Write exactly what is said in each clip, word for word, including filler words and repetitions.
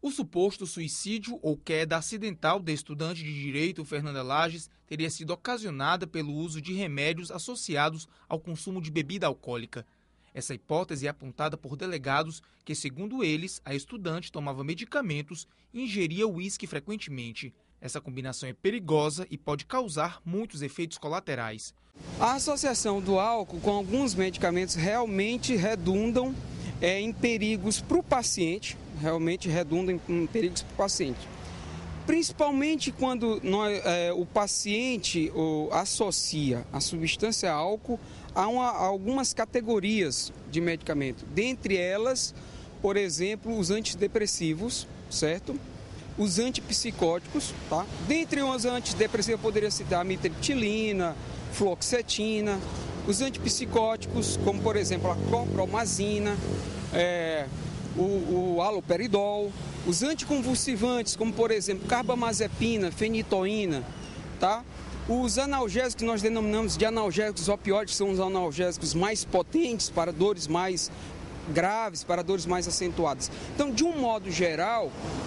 O suposto suicídio ou queda acidental da estudante de Direito Fernanda Lages teria sido ocasionada pelo uso de remédios associados ao consumo de bebida alcoólica. Essa hipótese é apontada por delegados que, segundo eles, a estudante tomava medicamentos e ingeria uísque frequentemente. Essa combinação é perigosa e pode causar muitos efeitos colaterais. A associação do álcool com alguns medicamentos realmente redundam é, em perigos para o paciente, realmente redundam em perigos para o paciente. Principalmente quando nós, é, o paciente ou, associa a substância álcool a, uma, a algumas categorias de medicamento. Dentre elas, por exemplo, os antidepressivos, certo? Os antipsicóticos, tá? Dentre os antidepressivos eu poderia citar a mitriptilina, fluoxetina, os antipsicóticos, como por exemplo a clopromazina, é, o, o haloperidol, os anticonvulsivantes, como por exemplo carbamazepina, fenitoína, tá? Os analgésicos que nós denominamos de analgésicos opioides, são os analgésicos mais potentes para dores mais graves, para dores mais acentuadas. Então, de um modo geral,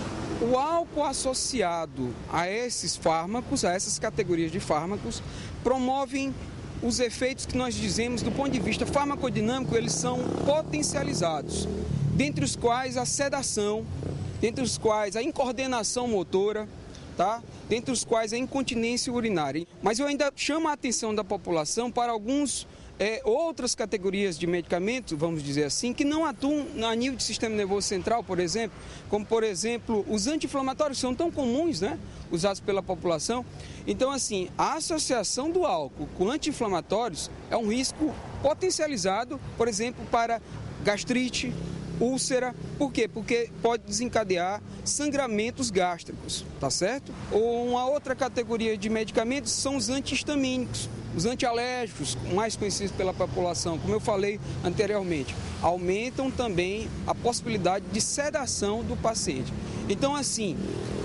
o álcool associado a esses fármacos, a essas categorias de fármacos, promovem os efeitos que nós dizemos do ponto de vista farmacodinâmico, eles são potencializados, dentre os quais a sedação, dentre os quais a incoordenação motora, tá? Dentre os quais a incontinência urinária. Mas eu ainda chamo a atenção da população para alguns É, outras categorias de medicamentos, vamos dizer assim, que não atuam a nível de sistema nervoso central, por exemplo, como, por exemplo, os anti-inflamatórios, que são tão comuns, né, usados pela população. Então, assim, a associação do álcool com anti-inflamatórios é um risco potencializado, por exemplo, para gastrite, úlcera. Por quê? Porque pode desencadear sangramentos gástricos, tá certo? Ou uma outra categoria de medicamentos são os antihistamínicos. Os antialérgicos, mais conhecidos pela população, como eu falei anteriormente, aumentam também a possibilidade de sedação do paciente. Então, assim,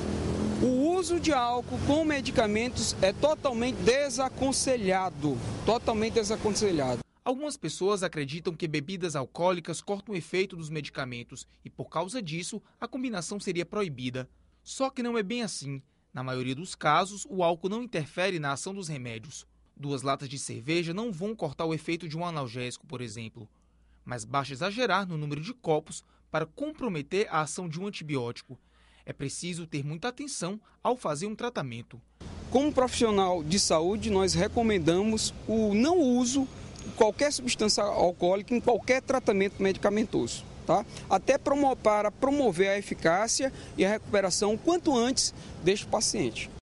o uso de álcool com medicamentos é totalmente desaconselhado, totalmente desaconselhado. Algumas pessoas acreditam que bebidas alcoólicas cortam o efeito dos medicamentos e, por causa disso, a combinação seria proibida. Só que não é bem assim. Na maioria dos casos, o álcool não interfere na ação dos remédios. Duas latas de cerveja não vão cortar o efeito de um analgésico, por exemplo. Mas basta exagerar no número de copos para comprometer a ação de um antibiótico. É preciso ter muita atenção ao fazer um tratamento. Como profissional de saúde, nós recomendamos o não uso de qualquer substância alcoólica em qualquer tratamento medicamentoso, tá? Até promo- para promover a eficácia e a recuperação quanto antes deste paciente.